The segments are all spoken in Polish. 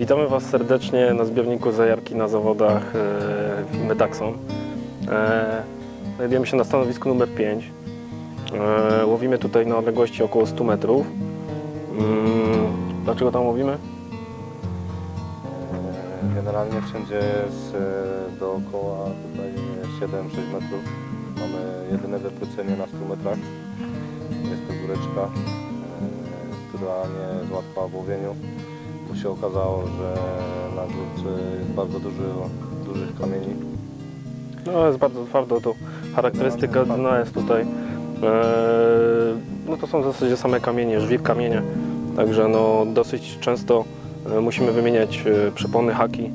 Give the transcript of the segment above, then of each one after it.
Witamy Was serdecznie na zbiorniku Zajarki na zawodach Metaxon. Znajdujemy się na stanowisku numer 5. Łowimy tutaj na odległości około 100 metrów. Dlaczego tam łowimy? Generalnie wszędzie jest dookoła tutaj 7-6 metrów. Mamy jedyne wypłycenie na 100 metrach. Jest to góreczka, która nie jest łatwa w łowieniu. Tu się okazało, że na górce jest bardzo dużych kamieni. No, jest bardzo twardo, to charakterystyka dna jest tutaj. No to są w zasadzie same kamienie, żwir kamienie. Także no, dosyć często musimy wymieniać przepony, haki.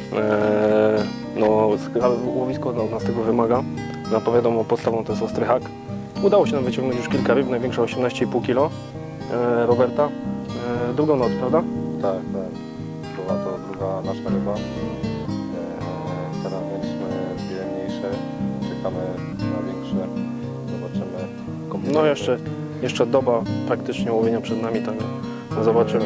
No, łowisko od nas tego wymaga. No, wiadomo, podstawą to jest ostry hak. Udało się nam wyciągnąć już kilka ryb, największa 18,5 kg. Roberta. Drugą noc, prawda? Tak, tak. Była to druga nasza ryba. Teraz mieliśmy dwie mniejsze. Czekamy na większe. Zobaczymy. No jeszcze doba praktycznie łowienia przed nami, tak no, zobaczymy.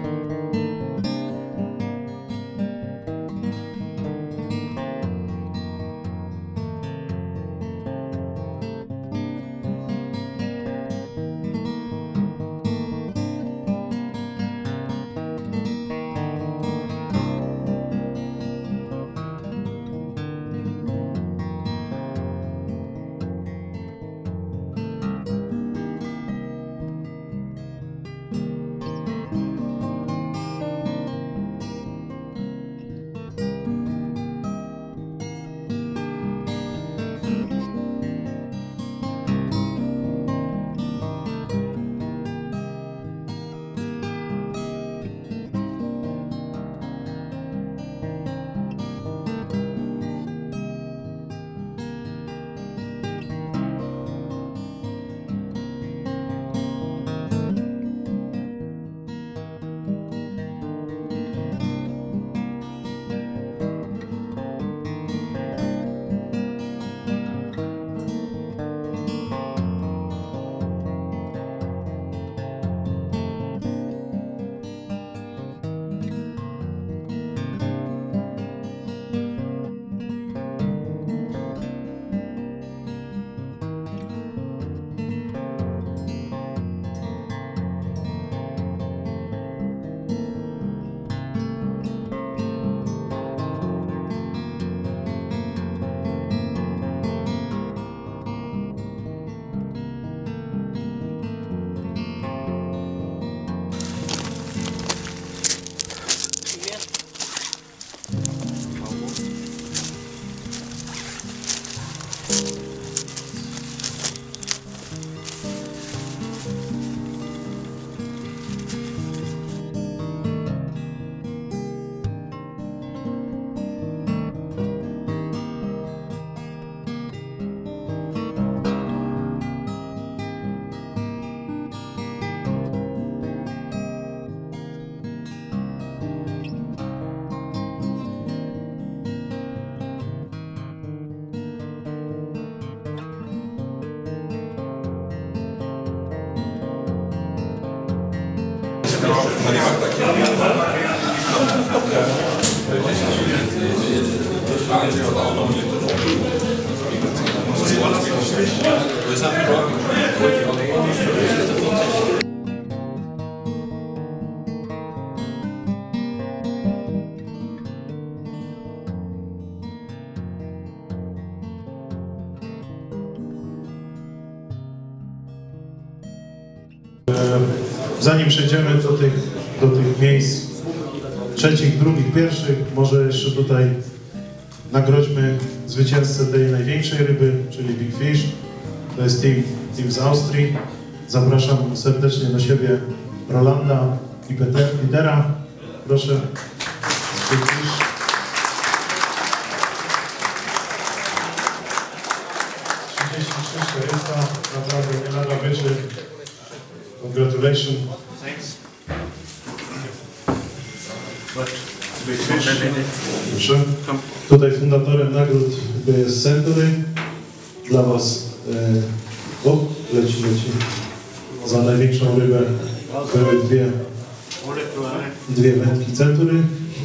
Zanim przejdziemy do tych miejsc trzecich, drugich, pierwszych, może jeszcze tutaj nagrodźmy zwycięzcę tej największej ryby, czyli Big Fish. To jest team z Austrii. Zapraszam serdecznie do siebie Rolanda i Petera. Proszę. Big Fish. Naprawdę nie lada wyczyn. Congratulations. Thanks. Proszę. Tutaj fundatorem nagród jest Century. Dla Was leci. Za największą rybę były dwie wędki Century.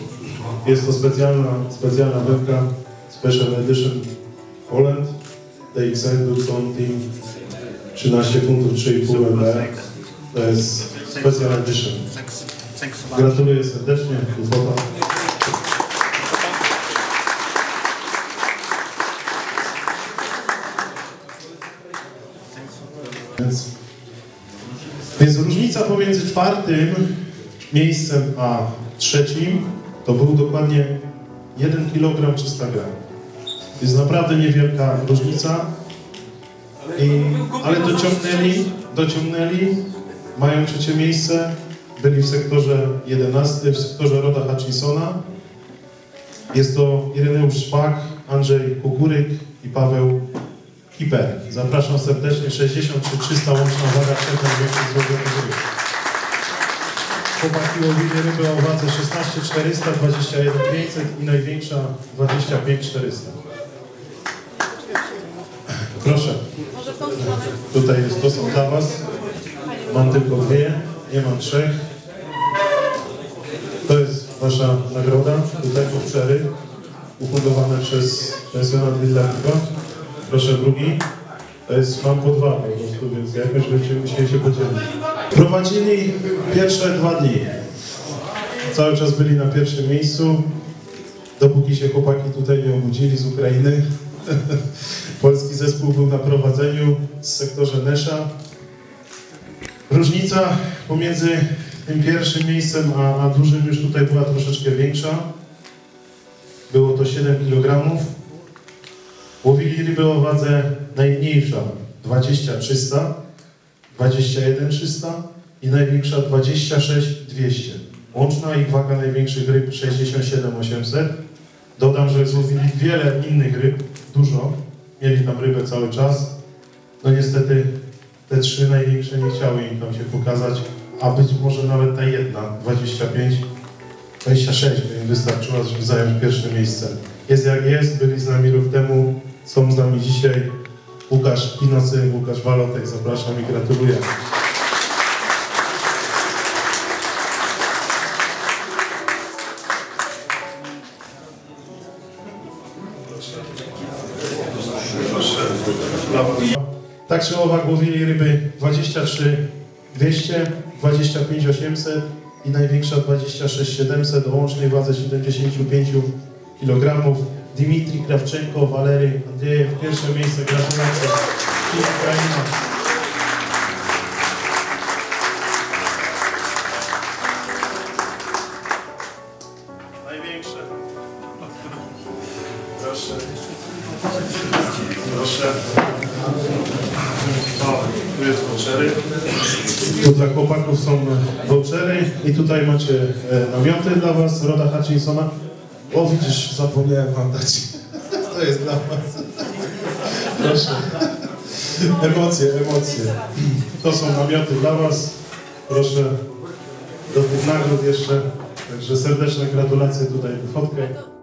Jest to specjalna wędka Special Edition Holland DXL Dudson Team 13 funtów 3,5 MB. To jest Special Edition. Gratuluję serdecznie. Fota. Więc różnica pomiędzy czwartym miejscem a trzecim to był dokładnie 1 kg 300 g. Jest naprawdę niewielka różnica, ale dociągnęli, mają trzecie miejsce, byli w sektorze 11, w sektorze Roda Hutchinsona. Jest to Ireneusz Szpak, Andrzej Kukuryk i Paweł Kiper. Zapraszam serdecznie, 63 300 łączna waga, trzech największych złożonych ryb. Chłopaki łowili ryby o wadze 16 400, 21 500 i największa 25 400. Proszę. Tutaj jest, to są dla Was. Mam tylko dwie, nie mam trzech. To jest Wasza nagroda. Tutaj powczery ufundowane przez pensjonat Willardigo. Proszę drugi. To jest, mam po dwa po prostu, więc jakoś będziemy musieli się podzielić. Prowadzili pierwsze 2 dni. Cały czas byli na pierwszym miejscu, dopóki się chłopaki tutaj nie obudzili z Ukrainy. Polski zespół był na prowadzeniu w sektorze Nesza. Różnica pomiędzy tym pierwszym miejscem a dużym już tutaj była troszeczkę większa. Było to 7 kg. Łowili ryby o wadze najmniejsza 20 300, 21 300 i największa 26 200. Łączna ich waga największych ryb 67 800. Dodam, że złowili wiele innych ryb, dużo. Mieli tam rybę cały czas. No niestety te 3 największe nie chciały im tam się pokazać, a być może nawet ta jedna, 25, 26 by im wystarczyła, żeby zająć pierwsze miejsce. Jest jak jest, byli z nami rok temu, są z nami dzisiaj. Łukasz Pinocy, Łukasz Walotek, zapraszam i gratuluję. Tak czy owak łowili ryby 23 200, 25 800 i największa 26 700 o łącznej wadze 75 kg. Dmitrij Krawczenko, Walery Andrzejew, pierwsze miejsce, gratulacje. I Ukraina. Największe. Proszę. Proszę. O, tu jest vouchery. Tu dla chłopaków są vouchery i tutaj macie namioty dla Was, Roda Hutchinsona. O, widzisz, zapomniałem Wam dać. To jest dla Was. Proszę. Emocje. To są namioty dla Was. Proszę do tych nagród jeszcze. Także serdeczne gratulacje, tutaj fotkę.